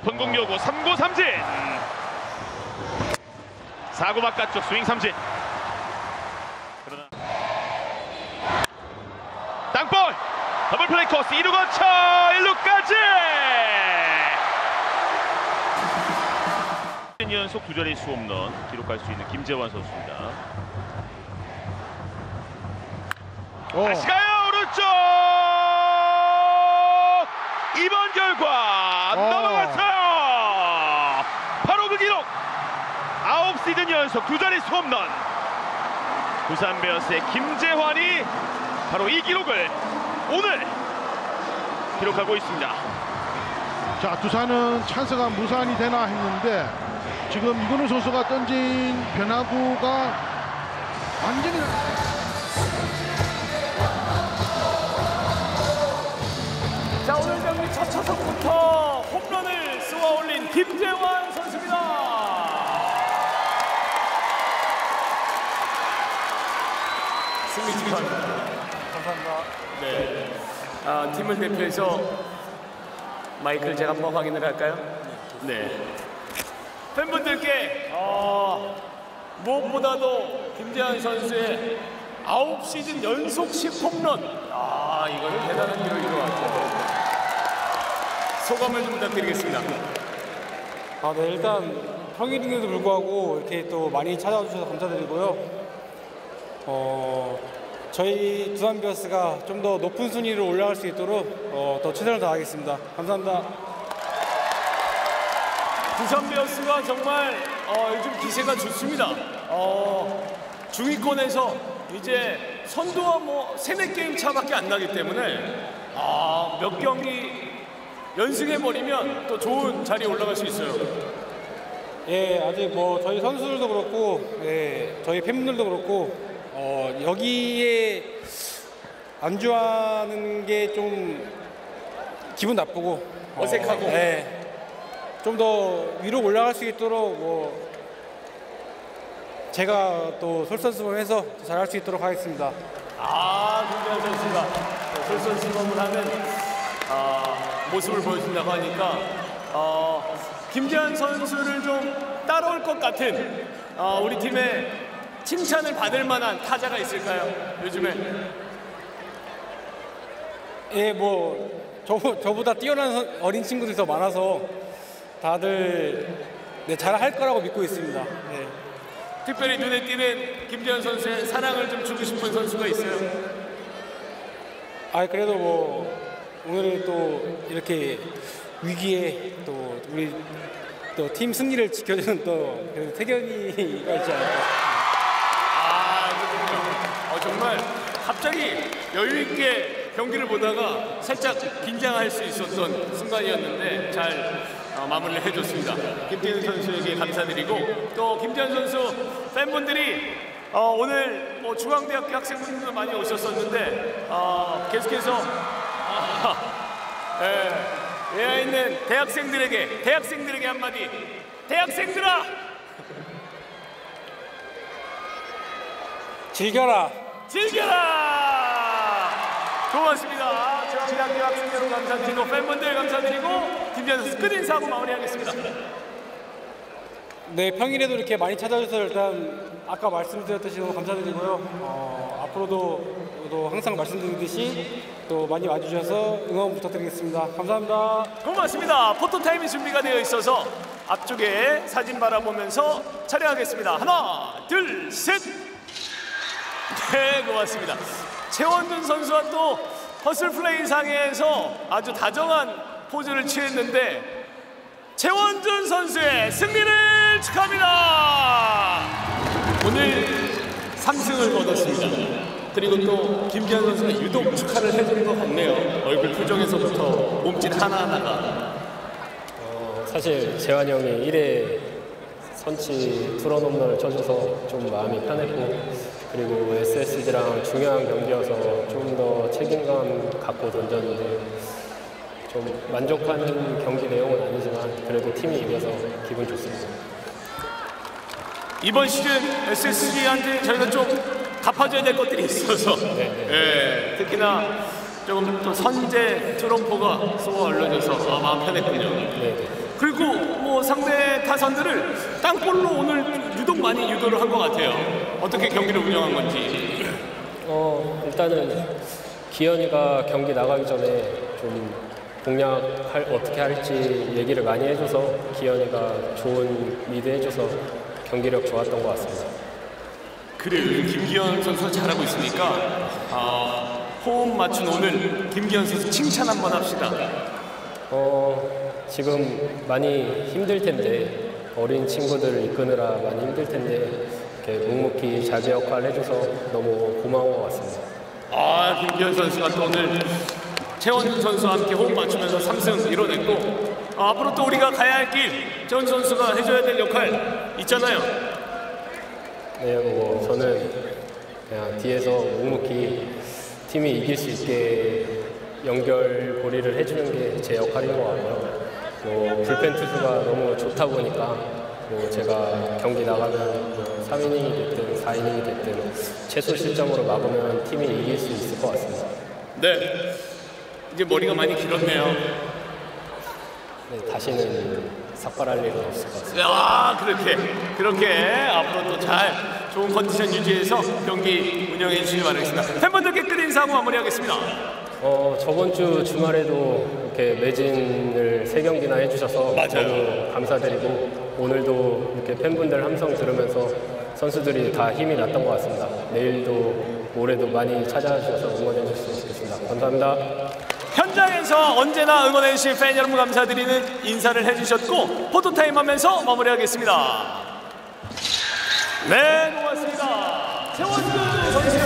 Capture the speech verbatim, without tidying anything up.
높은 공 요구 삼 구 삼진. 사 구 바깥쪽 스윙 삼진. 그러나 땅볼 더블 플레이 코스 이 루 거쳐 일 루까지. 연속 두 자릿수 홈런 기록할 수 있는 김재환 선수입니다. 오. 다시 가요 오른쪽. 이번 결과 오. 넘어갔어요. 바로 그 기록. 아홉 시즌 연속 두 자릿수 홈런. 두산 베어스의 김재환이 바로 이 기록을 오늘 기록하고 있습니다. 자, 두산은 찬스가 무산이 되나 했는데 지금 이근우 선수가 던진 변화구가 완전히 자, 오늘 경기 첫 타석부터 홈런을 쏘아 올린 김재환 선수입니다. 승리 축하합니다. 감사합니다. 네, 아, 팀을 대표해서 마이크를 제가 한번 확인을 할까요? 네. 팬분들께 어, 무엇보다도 김재환 선수의 아홉 시즌 연속씩 홈런, 아, 이거는 대단한 기록인 것 같아요. 소감을 좀 부탁드리겠습니다. 아, 네, 일단 평일인데도 불구하고 이렇게 또 많이 찾아와 주셔서 감사드리고요. 어, 저희 두산 베어스가 좀 더 높은 순위로 올라갈 수 있도록 어, 더 최선을 다하겠습니다. 감사합니다. 두산 베어스가 정말 어, 요즘 기세가 좋습니다. 어, 중위권에서 이제 선두와 뭐 세네 게임 차밖에 안 나기 때문에 아, 몇 경기 연승해버리면 또 좋은 자리에 올라갈 수 있어요. 예, 아직 뭐 저희 선수들도 그렇고, 예, 저희 팬분들도 그렇고, 어, 여기에 안주하는 게 좀 기분 나쁘고 어색하고, 어, 예, 좀 더 위로 올라갈 수 있도록 뭐 제가 또 솔선수범해서 잘할 수 있도록 하겠습니다. 아, 김재환 선수가 솔선수범을 하는 아, 모습을 보여준다고 하니까 어, 김재환 선수를 좀 따라올 것 같은 어, 우리 팀의 칭찬을 받을 만한 타자가 있을까요? 요즘에? 예, 뭐 저, 저보다 뛰어난 선, 어린 친구들이 더 많아서 다들 네, 잘할 거라고 믿고 있습니다. 네. 특별히 눈에 띄는 김재환 선수의 사랑을 좀 주고 싶은 선수가 있어요? 아, 그래도 뭐 오늘은 또 이렇게 위기에 또 우리 또 팀 승리를 지켜주는 또 태견이가 있지 않을까. 아, 그렇군요. 어, 정말 갑자기 여유 있게 경기를 보다가 살짝 긴장할 수 있었던 순간이었는데 잘 어, 마무리를 해줬습니다. 김태훈 선수에게 감사드리고 또 김재환 선수 팬분들이 어, 오늘 뭐 중앙대학교 학생분들도 많이 오셨었는데 어, 계속해서 아, 예, 외야 있는 대학생들에게 대학생들에게 한마디. 대학생들아, 즐겨라. 즐겨라. 고맙습니다. 중앙대학교 학생 여러분 감사드리고 팬분들 감사드리고 김재환 선수 끝인사하고 마무리하겠습니다. 네, 평일에도 이렇게 많이 찾아주셔서 일단 아까 말씀드렸듯이 너무 감사드리고요. 어, 앞으로도 또 항상 말씀드리듯이 또 많이 와주셔서 응원 부탁드리겠습니다. 감사합니다. 고맙습니다. 포토타임이 준비가 되어 있어서 앞쪽에 사진 바라보면서 촬영하겠습니다. 하나, 둘, 셋. 네, 고맙습니다. 최원준 선수와 또 허슬 플레이 상에서 아주 다정한 포즈를 취했는데 최원준 선수의 승리를 축하합니다. 오늘 삼 승을 거뒀습니다. 그리고 또 김재환 선수가 유독 축하를 해주는 것 같네요. 얼굴 표정에서부터 몸짓 하나하나가. 어, 사실 재환이 형이 일 회 선취 투런 홈런을 쳐줘서 좀 마음이 편했고, 그리고 에스에스지랑 중요한 경기여서 좀 더 책임감 갖고 던졌는데 좀 만족하는 경기 내용은 아니지만 그래도 팀이 이겨서 기분 좋습니다. 이번 시즌 에스에스지한테 저희가 좀 갚아줘야 될 것들이 있어서 예, 특히나 조금 또 선제 트럼프가 쏘아 올려줘서 아, 마음 편했군요. 네. 그리고 뭐 상대 타선들을 땅볼로 오늘 유독 많이 유도를 한 것 같아요. 어떻게 경기를 운영한 건지. 어, 일단은 기현이가 경기 나가기 전에 좀 공략할 어떻게 할지 얘기를 많이 해줘서 기현이가 좋은 리드 해줘서 경기력 좋았던 것 같습니다. 그래요. 김기현 선수가 잘하고 있으니까 어, 호흡 맞춘 오늘 김기현 선수 칭찬 한번 합시다. 어, 지금 많이 힘들 텐데 어린 친구들을 이끄느라 많이 힘들 텐데 이렇게 묵묵히 자기 역할 해줘서 너무 고마운 것 같습니다. 아, 김기현 선수가 또 오늘 최원준 선수와 함께 호흡 맞추면서 삼 승 이뤄냈고 아, 앞으로 또 우리가 가야 할 길 최원준 선수가 해줘야 될 역할 있잖아요. 네, 뭐 저는 그냥 뒤에서 묵묵히 팀이 이길 수 있게 연결고리를 해주는 게 제 역할인 것 같고요. 뭐 불펜 투수가 너무 좋다 보니까 뭐 제가 경기 나가면 뭐 삼 이닝이 됐든 사 이닝이 됐든 최소 실점으로 막으면 팀이 이길 수 있을 것 같습니다. 네, 이제 머리가 많이 길었네요. 네, 다시는 삭발할 일은 없을 것 같습니다. 아, 그렇게 그렇게 앞으로 또 잘 좋은 컨디션 유지해서 경기 운영해 주시기 바라겠습니다. 팬분들께 끝 인사하고 마무리하겠습니다. 어, 저번 주 주말에도 이렇게 매진을 세 경기나 해주셔서 맞아요. 너무 감사드리고 오늘도 이렇게 팬분들 함성 들으면서 선수들이 다 힘이 났던 것 같습니다. 내일도 모레도 많이 찾아와 주셔서 응원해 주셨으면 좋겠습니다. 감사합니다. 현장에서 언제나 응원해 주신 팬 여러분 감사드리는 인사를 해주셨고 포토타임 하면서 마무리하겠습니다. 네, 고맙습니다. 최원준 선수